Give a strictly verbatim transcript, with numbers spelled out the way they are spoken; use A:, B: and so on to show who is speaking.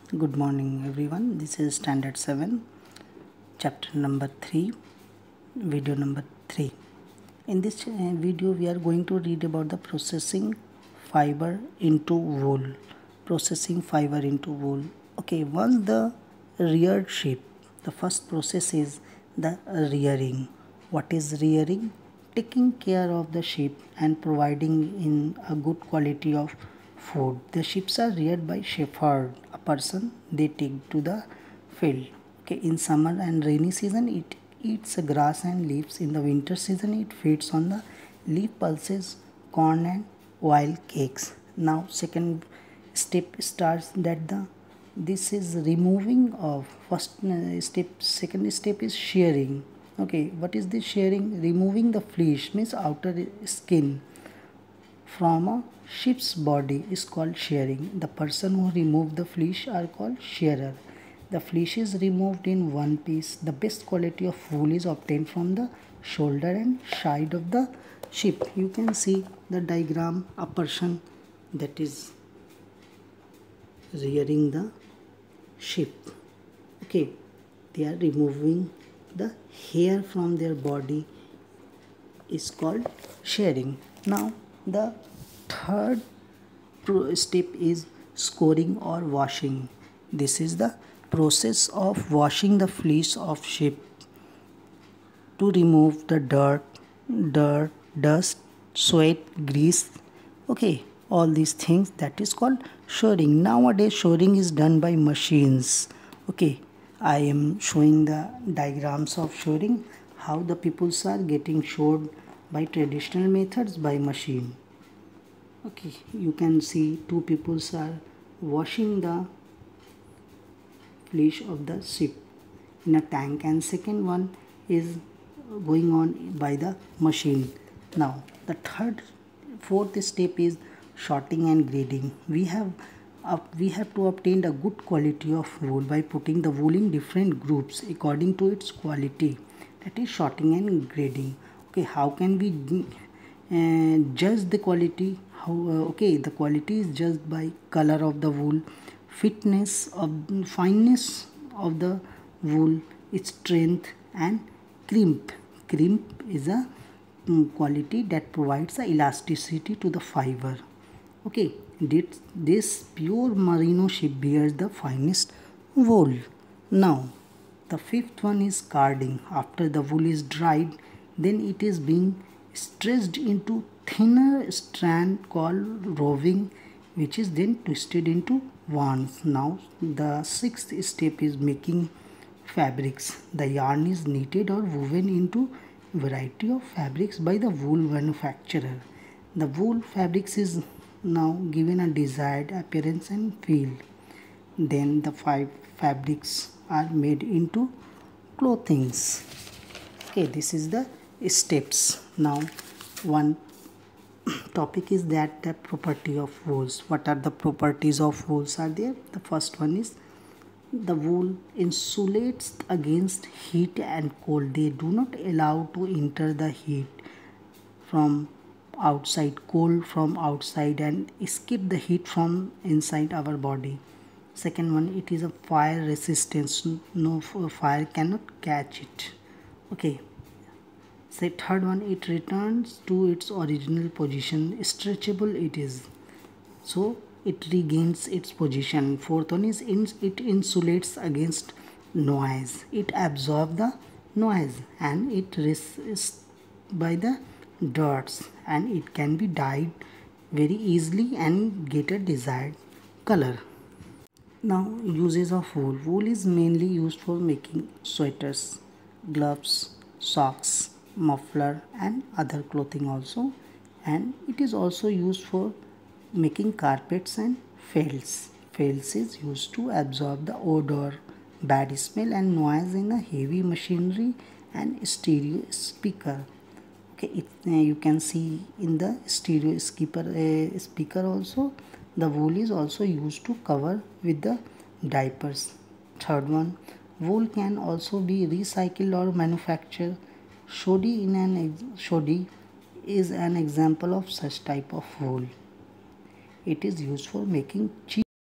A: Good morning everyone. This is standard seven, chapter number three, video number three. In this uh, video we are going to read about the processing fiber into wool. Processing fiber into wool. Okay, once the reared sheep, the first process is the rearing. What is rearing? Taking care of the sheep and providing in a good quality of food. The sheep are reared by shepherd, a person they take to the field. Okay, in summer and rainy season it eats grass and leaves. In the winter season it feeds on the leaf pulses, corn and wild cakes. Now second step starts that the this is removing of first uh, step. Second step is shearing. Okay, what is this shearing? Removing the flesh, means outer skin from a sheep's body is called shearing. The person who removed the flesh are called shearer. The flesh is removed in one piece. The best quality of wool is obtained from the shoulder and side of the sheep. You can see the diagram, a person that is rearing the sheep. Okay, they are removing the hair from their body is called shearing. Now the third step is scouring or washing. This is the process of washing the fleece of sheep to remove the dirt, dirt, dust, sweat, grease. Okay, all these things, that is called shoring. Nowadays shoring is done by machines. Okay, I am showing the diagrams of shoring, how the peoples are getting shored by traditional methods, by machine. Okay, you can see two peoples are washing the flesh of the sheep in a tank, and second one is going on by the machine. Now the third fourth step is sorting and grading. We have uh, we have to obtain a good quality of wool by putting the wool in different groups according to its quality. That is sorting and grading. Okay, how can we uh, judge the quality? How uh, okay, the quality is judged by color of the wool, fitness of fineness of the wool, its strength and crimp. Crimp is a um, quality that provides a elasticity to the fiber. Okay, this, this pure merino sheep bears the finest wool. Now the fifth one is carding. After the wool is dried, then it is being stretched into thinner strand called roving, which is then twisted into wands. Now the sixth step is making fabrics. The yarn is knitted or woven into variety of fabrics by the wool manufacturer. The wool fabrics is now given a desired appearance and feel. Then the five fabrics are made into clothings. Okay, this is the steps. Now one topic is that the property of wools. What are the properties of wools are there? The first one is the wool insulates against heat and cold. They do not allow to enter the heat from outside, cold from outside, and escape the heat from inside our body. Second one, it is a fire resistance. No fire cannot catch it. Okay. The third one, it returns to its original position. Stretchable it is, so it regains its position. Fourth one is in, it insulates against noise. It absorbs the noise and it resists by the dirts, and it can be dyed very easily and get a desired color. Now uses of wool. Wool is mainly used for making sweaters, gloves, socks, muffler and other clothing also, and it is also used for making carpets and felts. Felts is used to absorb the odor, bad smell and noise in a heavy machinery and stereo speaker. Okay, it, uh, you can see in the stereo speaker, uh, speaker also the wool is also used to cover with the diapers. Third one, wool can also be recycled or manufactured. Shoddy in an shoddy is an example of such type of wool. It is used for making cheap